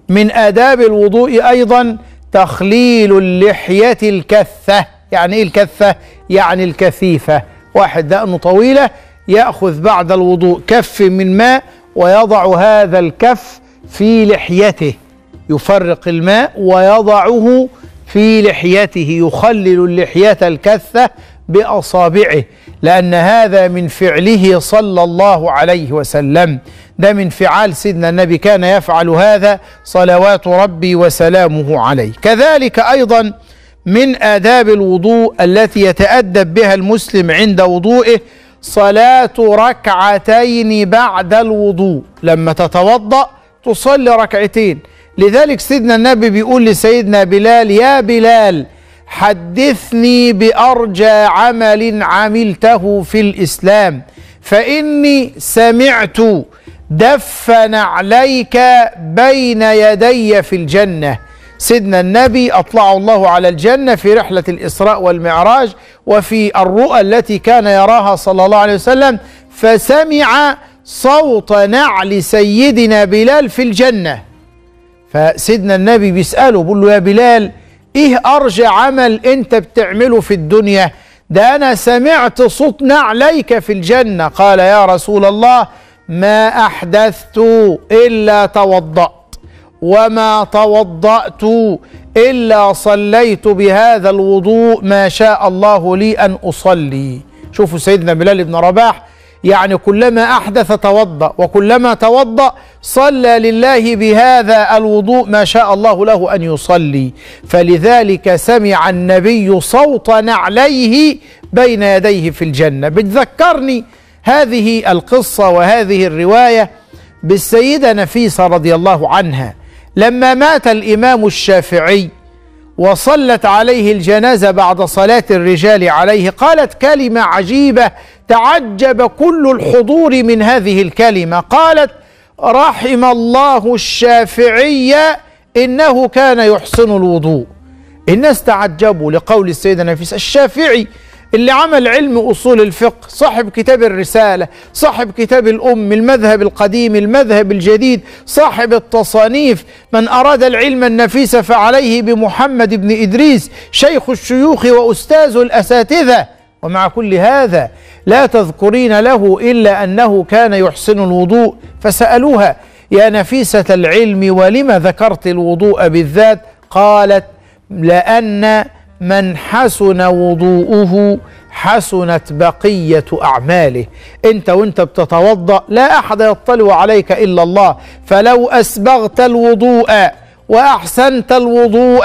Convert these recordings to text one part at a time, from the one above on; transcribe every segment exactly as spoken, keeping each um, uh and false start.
من آداب الوضوء أيضا تخليل اللحية الكثة. يعني إيه الكثة؟ يعني الكثيفة. واحد دقنه طويلة يأخذ بعد الوضوء كف من ماء ويضع هذا الكف في لحيته، يفرق الماء ويضعه في لحيته، يخلل اللحية الكثة بأصابعه، لأن هذا من فعله صلى الله عليه وسلم. ده من فعال سيدنا النبي، كان يفعل هذا صلوات ربي وسلامه عليه. كذلك أيضا من آداب الوضوء التي يتأدب بها المسلم عند وضوئه صلاة ركعتين بعد الوضوء. لما تتوضأ تصلي ركعتين. لذلك سيدنا النبي بيقول لسيدنا بلال: يا بلال حدثني بأرجى عمل عملته في الإسلام، فإني سمعت دف نعليك بين يدي في الجنة. سيدنا النبي أطلعه الله على الجنة في رحلة الإسراء والمعراج وفي الرؤى التي كان يراها صلى الله عليه وسلم، فسمع صوت نعل سيدنا بلال في الجنة. فسيدنا النبي بيسأله، بيقول له: يا بلال إيه أرجى عمل أنت بتعمله في الدنيا؟ ده أنا سمعت صوت نعليك في الجنة. قال: يا رسول الله ما أحدثت إلا توضأت، وما توضأت إلا صليت بهذا الوضوء ما شاء الله لي أن أصلي. شوفوا سيدنا بلال بن رباح، يعني كلما أحدث توضأ، وكلما توضأ صلى لله بهذا الوضوء ما شاء الله له أن يصلي. فلذلك سمع النبي صوت نعليه بين يديه في الجنة. بتذكرني هذه القصة وهذه الرواية بالسيدة نفيسة رضي الله عنها، لما مات الإمام الشافعي وصلت عليه الجنازة بعد صلاة الرجال عليه، قالت كلمة عجيبة تعجب كل الحضور من هذه الكلمة. قالت: رحم الله الشافعي إنه كان يحسن الوضوء. الناس تعجبوا لقول السيدة نفيسة. الشافعي اللي عمل علم أصول الفقه، صاحب كتاب الرسالة، صاحب كتاب الأم، المذهب القديم، المذهب الجديد، صاحب التصانيف، من أراد العلم النفيس فعليه بمحمد بن إدريس، شيخ الشيوخ وأستاذ الأساتذة. ومع كل هذا لا تذكرين له إلا أنه كان يحسن الوضوء. فسألوها: يا نفيسة العلم ولم ذكرت الوضوء بالذات؟ قالت: لأن من حسن وضوءه حسنت بقية أعماله. أنت وأنت بتتوضأ لا أحد يطلع عليك إلا الله، فلو أسبغت الوضوء وأحسنت الوضوء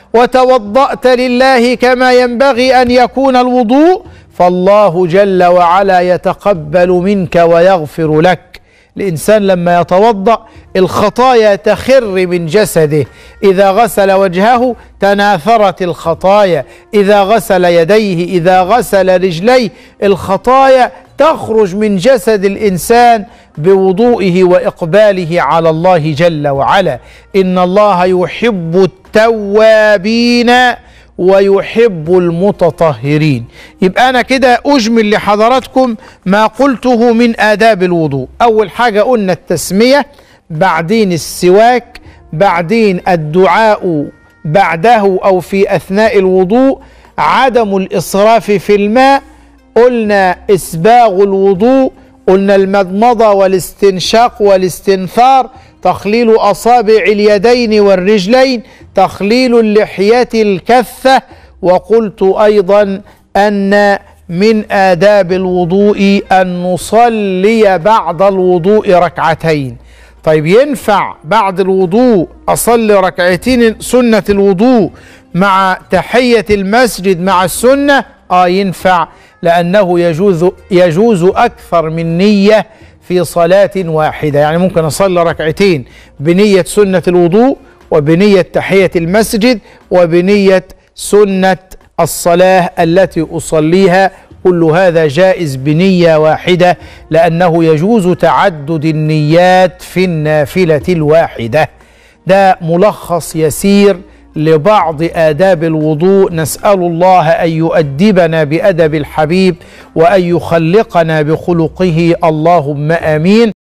وتوضأت لله كما ينبغي أن يكون الوضوء، فالله جل وعلا يتقبل منك ويغفر لك. الإنسان لما يتوضأ الخطايا تخر من جسده. إذا غسل وجهه تناثرت الخطايا، إذا غسل يديه، إذا غسل رجليه، الخطايا تخرج من جسد الإنسان بوضوئه وإقباله على الله جل وعلا. إن الله يحب التوابين ويحب المتطهرين. يبقى أنا كده أجمل لحضراتكم ما قلته من آداب الوضوء. أول حاجة قلنا التسمية، بعدين السواك، بعدين الدعاء بعده أو في أثناء الوضوء، عدم الإسراف في الماء، قلنا إسباغ الوضوء، قلنا المضمضة والاستنشاق والاستنثار، تخليل أصابع اليدين والرجلين، تخليل اللحية الكثة. وقلت أيضا أن من آداب الوضوء أن نصلي بعد الوضوء ركعتين. طيب ينفع بعد الوضوء أصلي ركعتين سنة الوضوء مع تحية المسجد مع السنة؟ آه ينفع، لأنه يجوز يجوز أكثر من نية في صلاة واحدة. يعني ممكن أصلي ركعتين بنية سنة الوضوء وبنية تحية المسجد وبنية سنة الصلاة التي أصليها، كل هذا جائز بنية واحدة، لأنه يجوز تعدد النيات في النافلة الواحدة. ده ملخص يسير لبعض آداب الوضوء. نسأل الله أن يؤدبنا بأدب الحبيب وأن يخلقنا بخلقه، اللهم آمين.